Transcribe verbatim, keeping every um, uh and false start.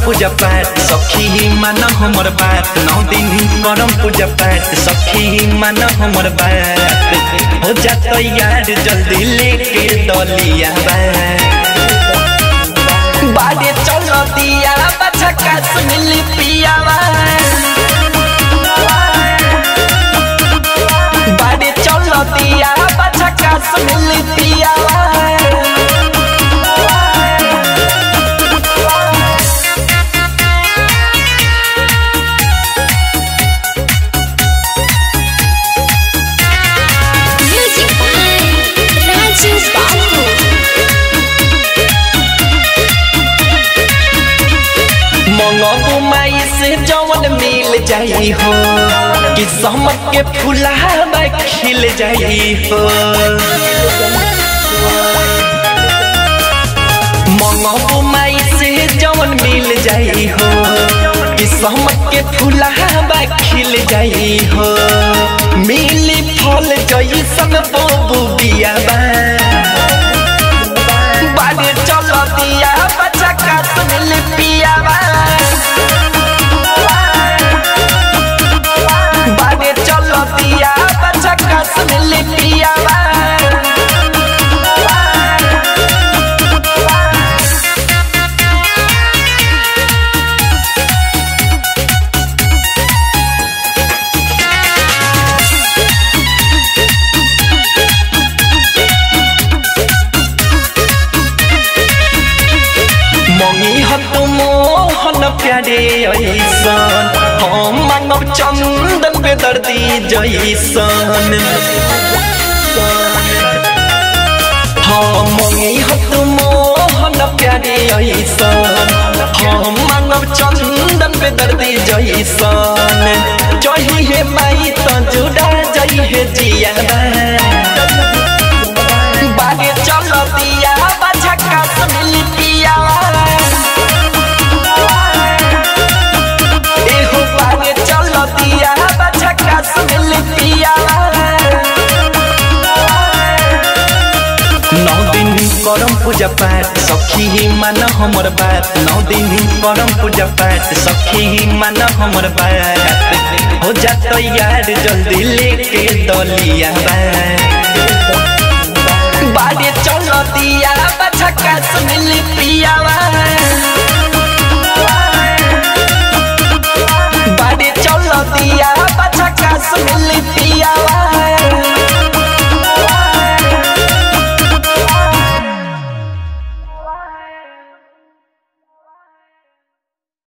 पूजा पाठ सखी माना हमर बात नौ दिन करम पूजा पाठ सखी माना हमर बात हो जा तैयार जल्दी लेके डलिया बाड़े चल दिया बच्चा कास मिली पिया बाड़े चल दिया बच्चा कास मिली पिया मंगबू माई से जवन मिल जाई हो कि समझ के फूला खिल जाई हो मंगबू माई से जवन मिल जाई हो कि समझ के फूला खिल जाई हो मिली फल जई सन बोबू बिया बाड़े चल दिया बच्चा कास मिली पिया बाड़े चल दिया बच्चा कास मिली पिया मोहन प्यारे ऐसन हम मांगब चंदन बेदर्दी जैसन हम मंगी हत मोहन प्यारे ऐसन हम मांगब चंदन बेदर्दी जैसन चाहिए माई तो जुड़ा जाइए जिया बाड़े चल दिया बच्चा कास मिली पिया नौ दिन करम पूजा पाठ सखी माना हमर बात नौ दिन करम पूजा पाठ सखी माना हमर बात हो जा तैयार जल्दी लेके डलिया बाड़े चल दिया बच्चा कास मिली पिया बाड़े चल दिया बच्चा कास